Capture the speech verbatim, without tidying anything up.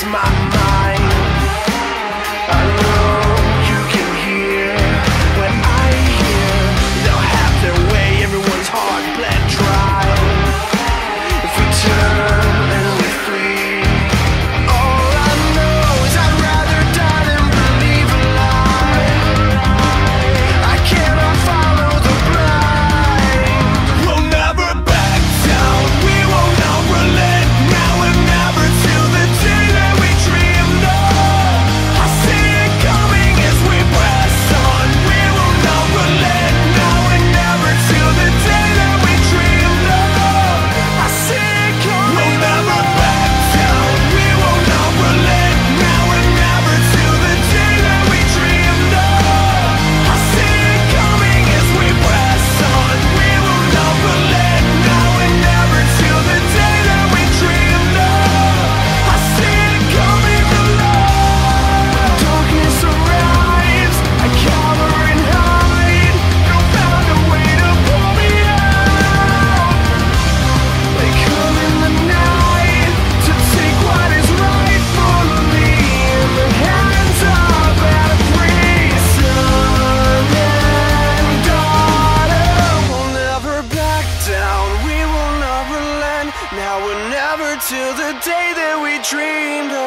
my mind. I know you can hear what I hear. They'll have their way, everyone's heart bled dry. If we turn and we flee, all I know is I'd rather die than believe a lie. I cannot follow the blind. We'll never back down, we will not relent. Now and never till the day that we dreamed of. I see it coming as we press on. We will not relent. Now and never till the day that we dreamed of. I see it coming. We'll never back down, we will not relent. Now and never till the day that we dreamed of. I see it coming as we press on. We will not relent. Now and never till the day that we dreamed of. I see it coming alive. Darkness arrives, I cower and hide. They'll find a way to pull me out. They come in the night to take what is rightfully in the hands of every son and daughter. We'll never back down, we will not relent. Now or never till the day that we dreamed